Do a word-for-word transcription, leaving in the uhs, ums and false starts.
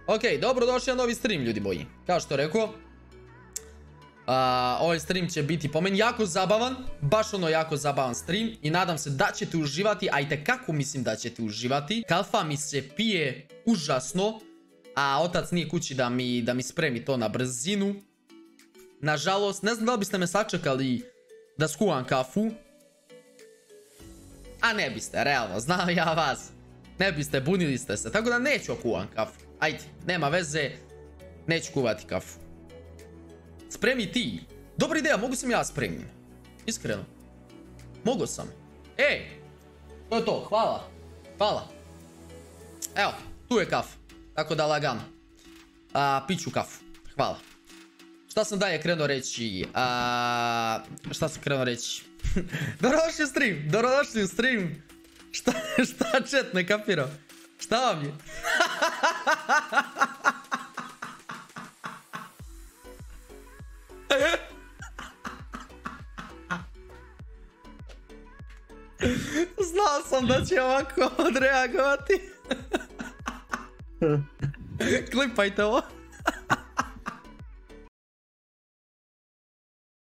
Ok, dobro došli na novi stream, ljudi moji. Kao što rekao, uh, ovaj stream će biti po meni jako zabavan. Baš ono jako zabavan stream. I nadam se da ćete uživati, a i tekako mislim da ćete uživati. Kalfa mi se pije užasno, a otac nije kući da mi, da mi spremi to na brzinu. Nažalost, ne znam da li biste me sačekali da skuvam kafu. A ne biste, realno, znam ja vas. Ne biste, bunili ste se, tako da neću kuvam kafu. Ajde, nema veze, neću kuvati kafu. Spremi ti. Dobra ideja, mogu sam ja spremim. Iskreno. Mogu sam. Ej, to je to, hvala. Hvala. Evo, tu je kafa. Tako da lagano. A, piću kafu. Hvala. Šta sam dalje krenuo reći? A, šta sam krenuo reći? Dobrodošli u stream, dobrodošli u stream. Šta, šta chat ne kapirao? Šta vam je? Znao sam da će ovako odreagovati. Klipajte ovo.